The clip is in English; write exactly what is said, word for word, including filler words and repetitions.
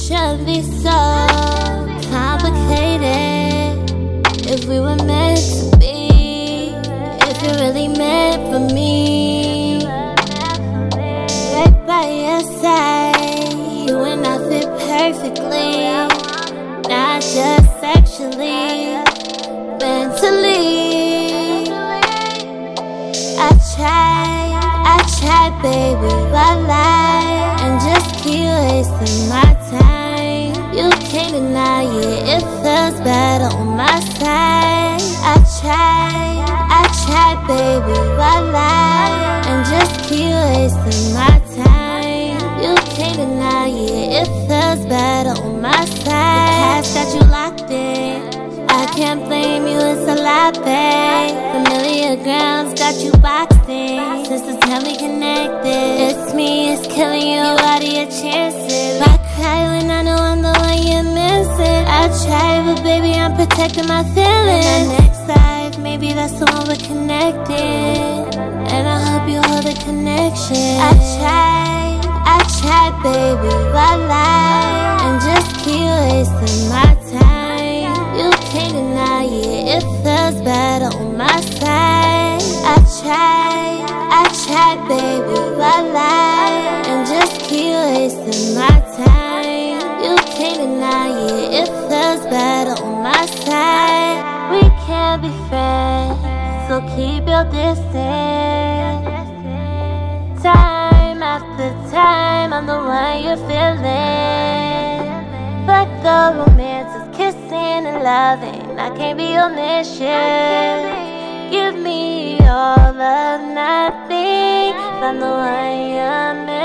shouldn't be so complicated. If we were meant to be, if you're really meant for me, right by your side, you and I fit perfectly, not just sexually, mentally. I tried, I tried, baby, but lie and just keep wasting my time. You can't deny it, it feels better on my side. I tried, I tried, baby, but lie and just keep wasting my time. You can't deny it, it feels better on my side. The past got you locked in, I can't blame you, it's a lot, babe. Familiar grounds got you boxed in, since the time we connected. It's me, it's killing you, you out of your chances. I cry when I know I'm the one you're missing. I try, but baby, I'm protecting my feelings. In my next life, maybe that's the one we're connecting, and I hope you hold the connection. I tried, I tried, baby, but lie and just keep wasting my time. You can't deny it, it feels better on my side. I tried, I tried, baby, but lie and just keep wasting my time. You can't deny it, it feels better on my side. We can't be friends, so keep your distance. Time after time, I'm the one you're feeling, but the romance is kissing and loving. I can't be omniscient. Give me all or nothing, I'm the one you're missing.